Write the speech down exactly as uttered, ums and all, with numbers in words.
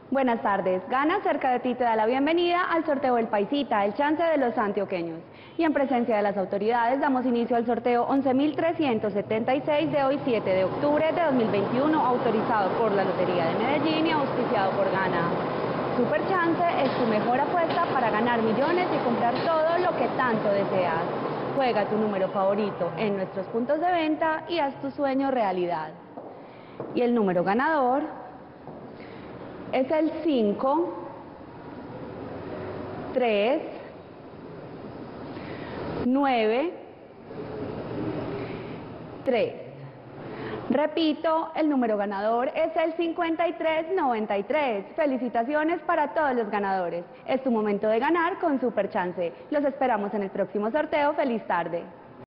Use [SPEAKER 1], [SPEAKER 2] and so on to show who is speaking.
[SPEAKER 1] Buenas tardes. Gana Cerca de Ti te da la bienvenida al sorteo del Paisita, el chance de los antioqueños. Y en presencia de las autoridades damos inicio al sorteo once mil trescientos setenta y seis de hoy siete de octubre de dos mil veintiuno, autorizado por la Lotería de Medellín y auspiciado por Gana. Super Chance es tu mejor apuesta para ganar millones y comprar todo lo que tanto deseas. Juega tu número favorito en nuestros puntos de venta y haz tu sueño realidad. Y el número ganador es el cinco, tres, nueve, tres. Repito, el número ganador es el cincuenta y tres noventa y tres. Felicitaciones para todos los ganadores. Es tu momento de ganar con Super Chance. Los esperamos en el próximo sorteo. ¡Feliz tarde!